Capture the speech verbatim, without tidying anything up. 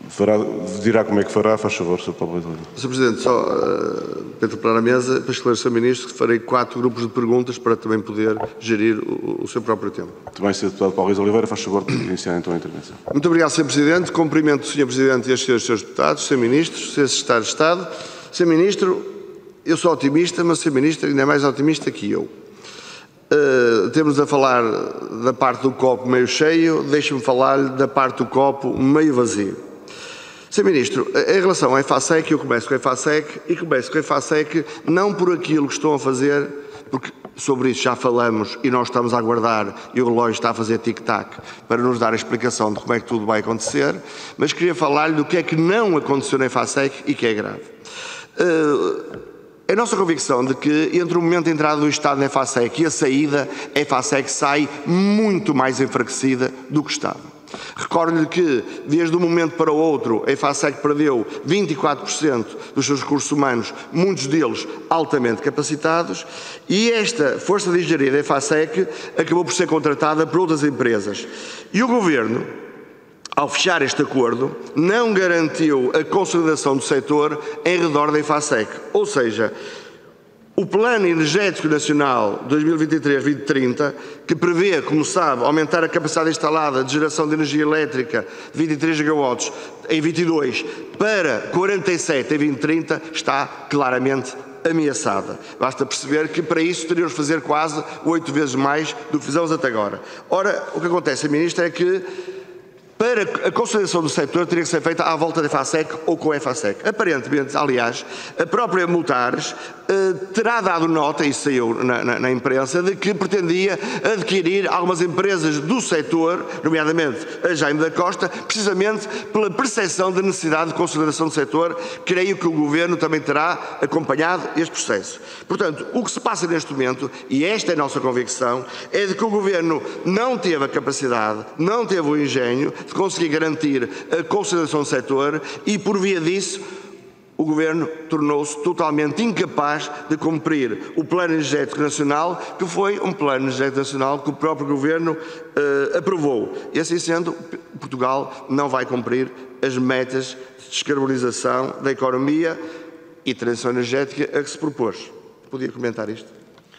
Fará, dirá como é que fará, faz favor, senhor Paulo Oliveira. senhor Presidente, só uh, para interpelar a mesa, para esclarecer ao Ministro, que farei quatro grupos de perguntas para também poder gerir o, o seu próprio tempo. Também, senhor Deputado Paulo Oliveira, faz favor de iniciar então a intervenção. Muito obrigado, senhor Presidente. Cumprimento o senhor Presidente e os senhores, senhores deputados, senhor Ministro, senhor Secretário de Estado. senhor Ministro, eu sou otimista, mas o senhor Ministro ainda é mais otimista que eu. Uh, temos a falar da parte do copo meio cheio, deixe-me falar-lhe da parte do copo meio vazio. senhor Ministro, em relação à EFASEC, eu começo com a EFASEC e começo com a EFASEC não por aquilo que estão a fazer, porque sobre isso já falamos e nós estamos a aguardar e o relógio está a fazer tic-tac para nos dar a explicação de como é que tudo vai acontecer, mas queria falar-lhe do que é que não aconteceu na EFASEC e que é grave. Uh, É a nossa convicção de que entre o momento de entrada do Estado na EFASEC e a saída, a EFASEC sai muito mais enfraquecida do que estava. Recordo-lhe que, desde um momento para o outro, a EFASEC perdeu vinte e quatro por cento dos seus recursos humanos, muitos deles altamente capacitados, e esta força de engenharia da EFASEC acabou por ser contratada por outras empresas. E o Governo, ao fechar este acordo, não garantiu a consolidação do setor em redor da EFASEC. Ou seja, o Plano Energético Nacional dois mil e vinte e três a dois mil e trinta, que prevê, como sabe, aumentar a capacidade instalada de geração de energia elétrica de vinte e três gigawatts em vinte e dois para quarenta e sete em vinte e trinta, está claramente ameaçada. Basta perceber que para isso teríamos de fazer quase oito vezes mais do que fizemos até agora. Ora, o que acontece, senhor Ministro, é que para a consolidação do setor teria que ser feita à volta da EFASEC ou com a EFASEC. Aparentemente, aliás, a própria Multares eh, terá dado nota, e saiu na, na, na imprensa, de que pretendia adquirir algumas empresas do setor, nomeadamente a Jaime da Costa, precisamente pela percepção da necessidade de consolidação do setor. Creio que o Governo também terá acompanhado este processo. Portanto, o que se passa neste momento, e esta é a nossa convicção, é de que o Governo não teve a capacidade, não teve o engenho de conseguir garantir a consolidação do setor e, por via disso, o Governo tornou-se totalmente incapaz de cumprir o Plano Energético Nacional, que foi um Plano Energético Nacional que o próprio Governo uh, aprovou. E assim sendo, Portugal não vai cumprir as metas de descarbonização da economia e transição energética a que se propôs. Podia comentar isto?